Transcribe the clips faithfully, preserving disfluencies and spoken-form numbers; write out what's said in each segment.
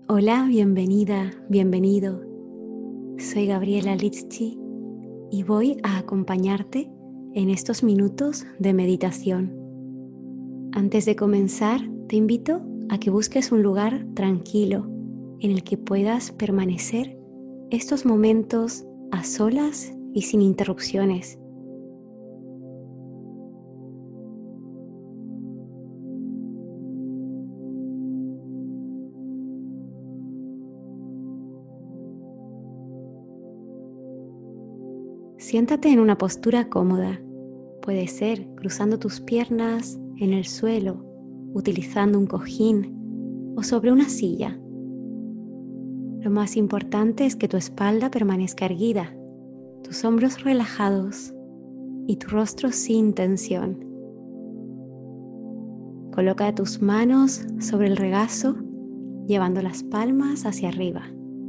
Hola, bienvenida, bienvenido. Soy Gabriela Litzchi y voy a acompañarte en estos minutos de meditación. Antes de comenzar, te invito a que busques un lugar tranquilo en el que puedas permanecer estos momentos a solas y sin interrupciones. Siéntate en una postura cómoda. Puede ser cruzando tus piernas en el suelo, utilizando un cojín o sobre una silla. Lo más importante es que tu espalda permanezca erguida, tus hombros relajados y tu rostro sin tensión. Coloca tus manos sobre el regazo, llevando las palmas hacia arriba.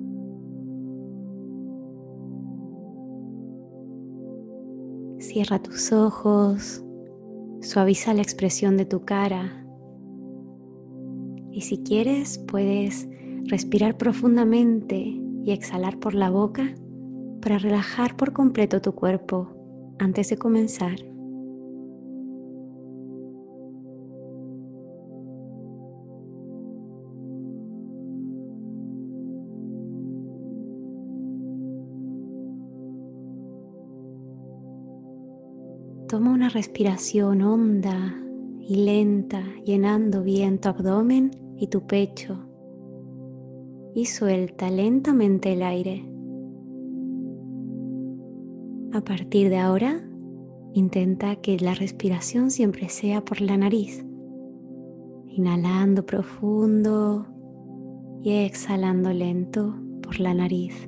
Cierra tus ojos, suaviza la expresión de tu cara y si quieres puedes respirar profundamente y exhalar por la boca para relajar por completo tu cuerpo antes de comenzar. Toma una respiración honda y lenta, llenando bien tu abdomen y tu pecho. Y suelta lentamente el aire. A partir de ahora, intenta que la respiración siempre sea por la nariz. Inhalando profundo y exhalando lento por la nariz.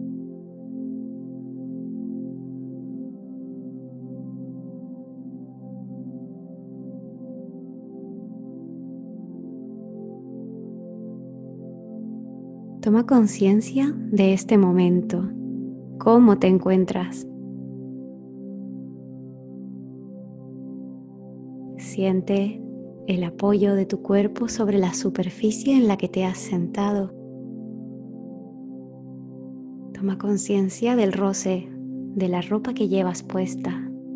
Toma conciencia de este momento. ¿Cómo te encuentras? Siente el apoyo de tu cuerpo sobre la superficie en la que te has sentado. Toma conciencia del roce de la ropa que llevas puesta.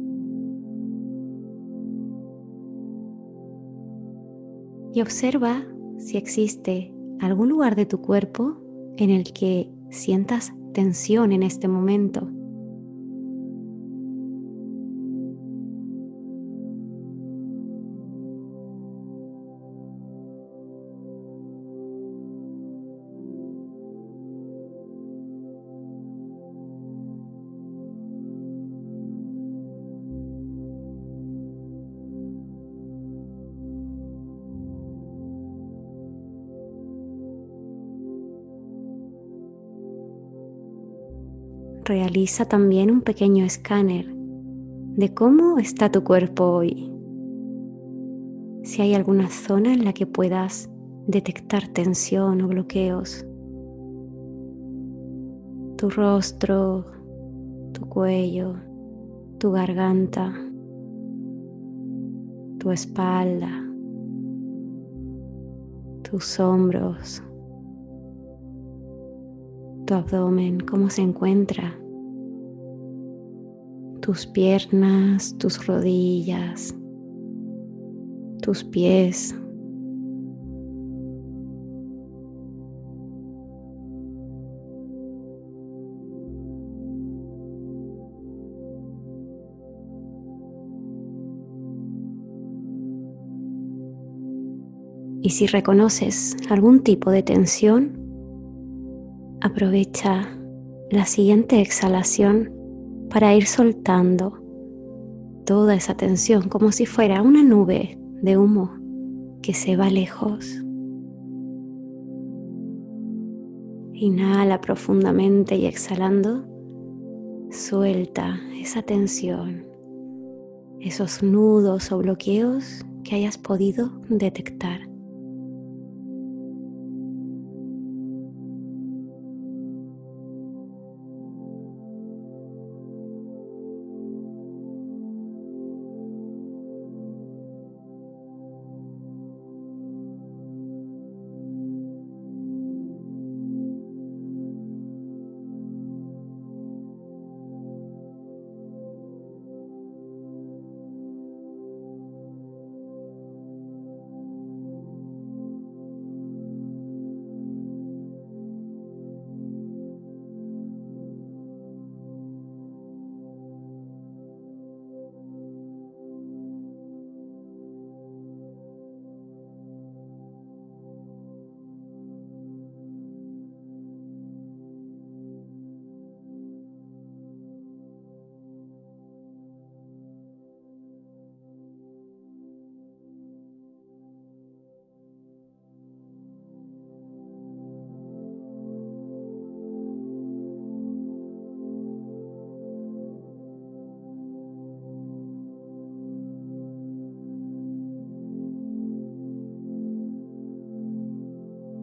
Y observa si existe algún lugar de tu cuerpo en el que sientas tensión en este momento. Realiza también un pequeño escáner de cómo está tu cuerpo hoy. Si hay alguna zona en la que puedas detectar tensión o bloqueos. Tu rostro, tu cuello, tu garganta, tu espalda, tus hombros, tu abdomen, cómo se encuentra, tus piernas, tus rodillas, tus pies. Y si reconoces algún tipo de tensión, aprovecha la siguiente exhalación para ir soltando toda esa tensión como si fuera una nube de humo que se va lejos. Inhala profundamente y exhalando, suelta esa tensión, esos nudos o bloqueos que hayas podido detectar.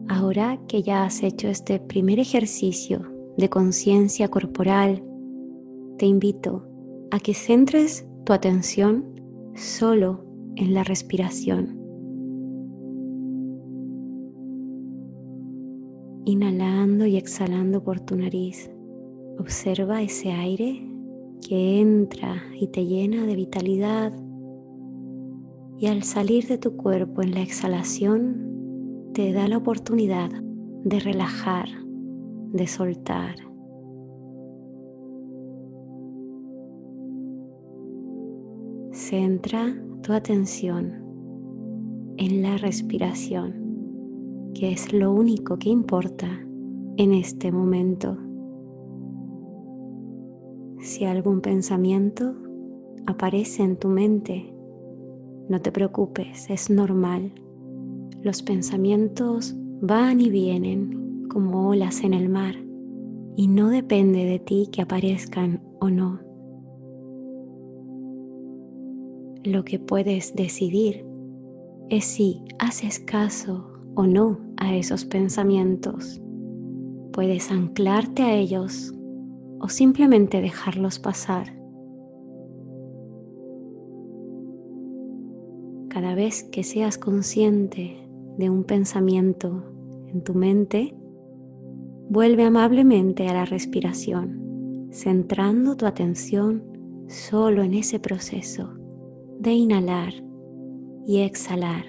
Ahora que ya has hecho este primer ejercicio de conciencia corporal, te invito a que centres tu atención solo en la respiración. Inhalando y exhalando por tu nariz, observa ese aire que entra y te llena de vitalidad, y al salir de tu cuerpo en la exhalación te da la oportunidad de relajar, de soltar. Centra tu atención en la respiración, que es lo único que importa en este momento. Si algún pensamiento aparece en tu mente, no te preocupes, es normal. Los pensamientos van y vienen como olas en el mar y no depende de ti que aparezcan o no. Lo que puedes decidir es si haces caso o no a esos pensamientos. Puedes anclarte a ellos o simplemente dejarlos pasar. Cada vez que seas consciente de un pensamiento en tu mente, vuelve amablemente a la respiración, centrando tu atención solo en ese proceso de inhalar y exhalar.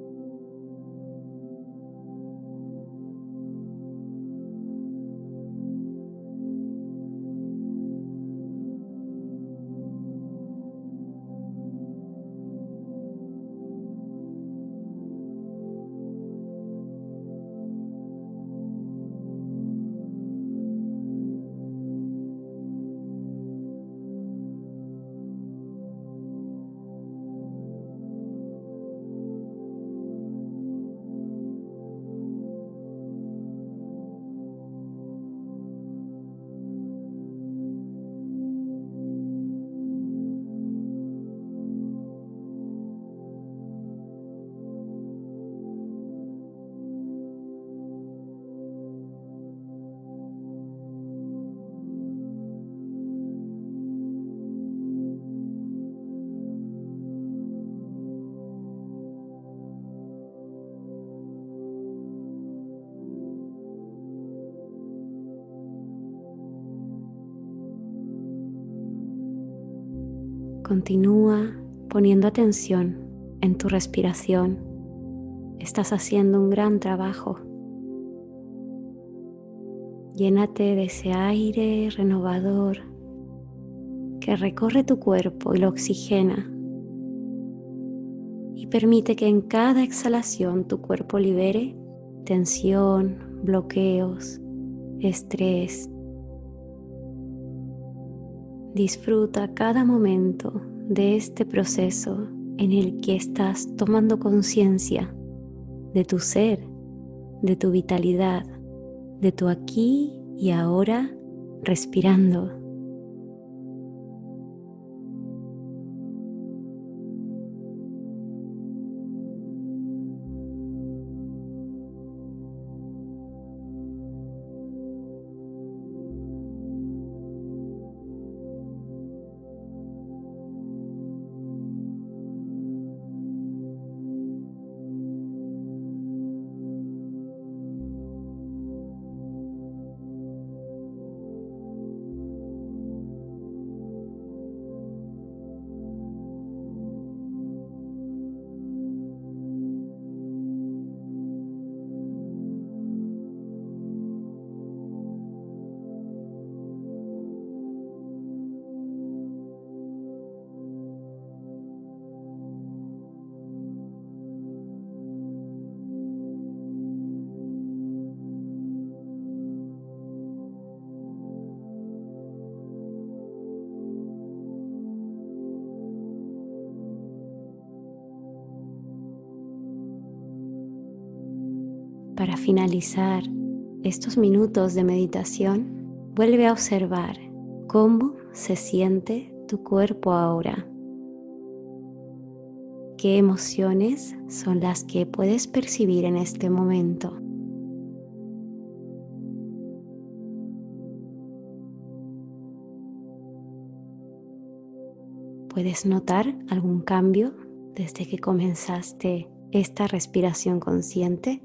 Continúa poniendo atención en tu respiración. Estás haciendo un gran trabajo. Llénate de ese aire renovador que recorre tu cuerpo y lo oxigena. Y permite que en cada exhalación tu cuerpo libere tensión, bloqueos, estrés. Disfruta cada momento de este proceso en el que estás tomando conciencia de tu ser, de tu vitalidad, de tu aquí y ahora respirando. Para finalizar estos minutos de meditación, vuelve a observar cómo se siente tu cuerpo ahora. ¿Qué emociones son las que puedes percibir en este momento? ¿Puedes notar algún cambio desde que comenzaste esta respiración consciente?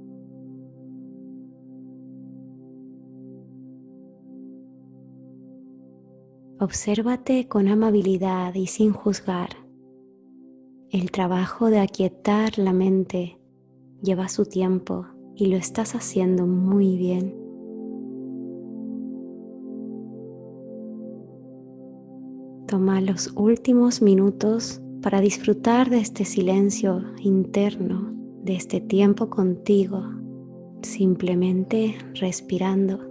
Obsérvate con amabilidad y sin juzgar. El trabajo de aquietar la mente lleva su tiempo y lo estás haciendo muy bien. Toma los últimos minutos para disfrutar de este silencio interno, de este tiempo contigo, simplemente respirando.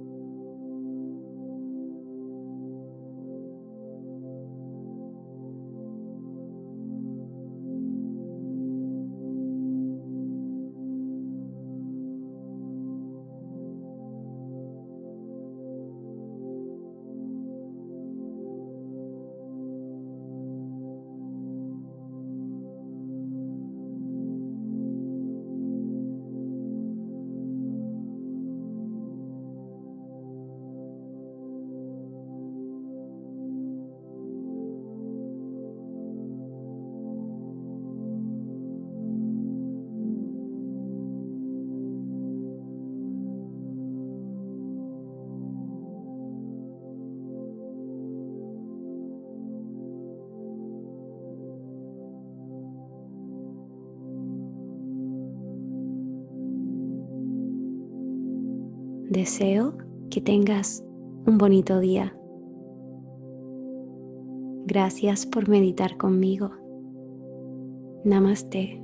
Deseo que tengas un bonito día. Gracias por meditar conmigo. Namaste.